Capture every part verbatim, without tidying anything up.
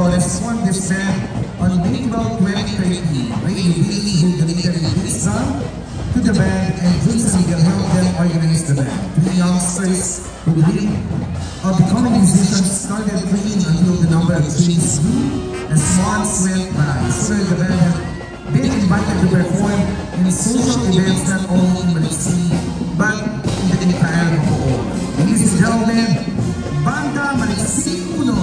Flores formed this band on April twenty twenty. Ray Bailey, who donated his son to the band, and Jason Miguel helped them organize the band. Three youngsters who dreamed of becoming musicians started training until the number of trains grew as months went by. Soon the band has been invited to perform in social events not only in Maliksi but in the entire Bacoor. Ladies and gentlemen, Banda Maliksi Uno.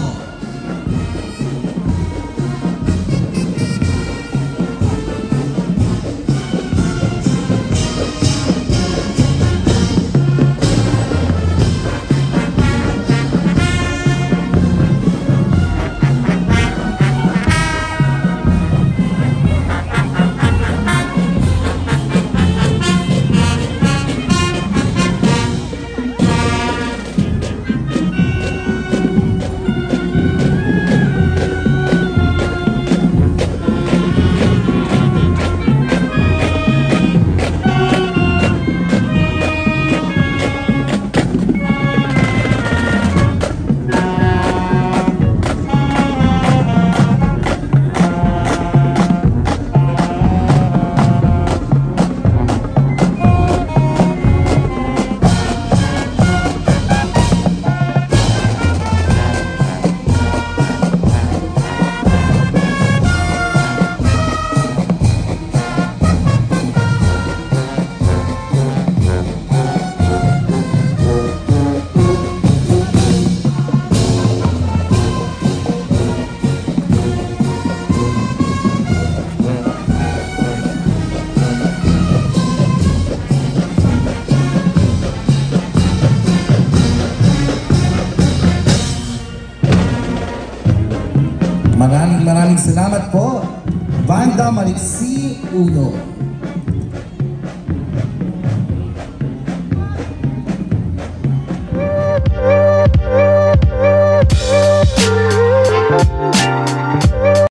Maraming maraming salamat po, Banda Maliksi Uno.